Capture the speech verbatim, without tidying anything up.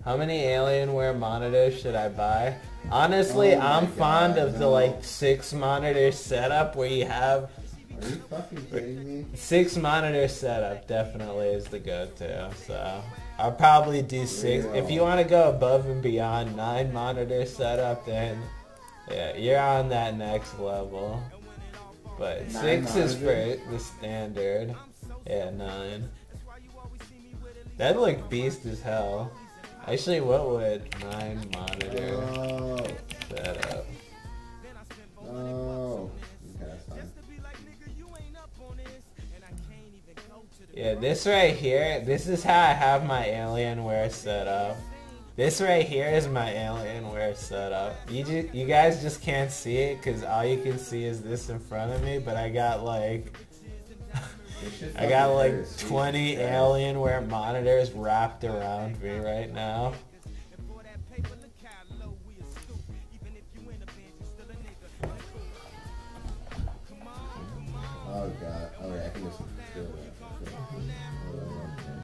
How many Alienware monitors should I buy? Honestly, Oh I'm my fond God, of the no. like six monitor setup where you have Are you fucking kidding me? six monitor setup. Definitely is the go-to. So I'll probably do six. Real. If you want to go above and beyond nine monitor setup, then yeah, you're on that next level. But Nine six is monitors? for the standard. Yeah, nine. That'd look beast as hell. Actually, what would nine monitor Oh, setup? oh. Okay, that's fine. Yeah, this right here, this is how I have my Alienware set up. This right here is my Alienware setup. You ju you guys just can't see it because all you can see is this in front of me, but I got like I got like twenty Alienware monitors wrapped around me right now. Oh god. Okay, I can just feel that.